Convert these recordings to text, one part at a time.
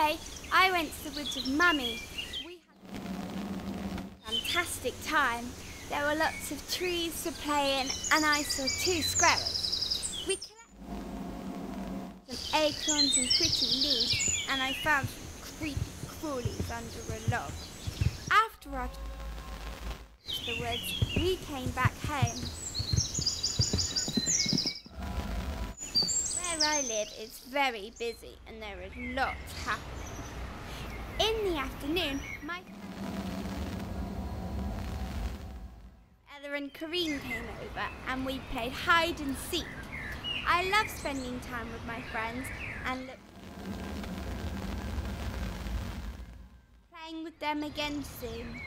day, I went to the woods with Mummy. We had a fantastic time. There were lots of trees to play in, and I saw 2 squirrels. We collected some acorns and pretty leaves, and I found some creepy crawlies under a log. After I to the woods, we came back home. Where I live is very busy and there is lots happening. In the afternoon, my Ella and Kareen came over and we played hide and seek. I love spending time with my friends and playing with them again soon.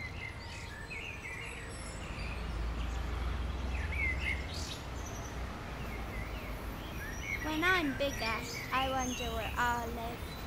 When I'm bigger, I wonder where I'll live.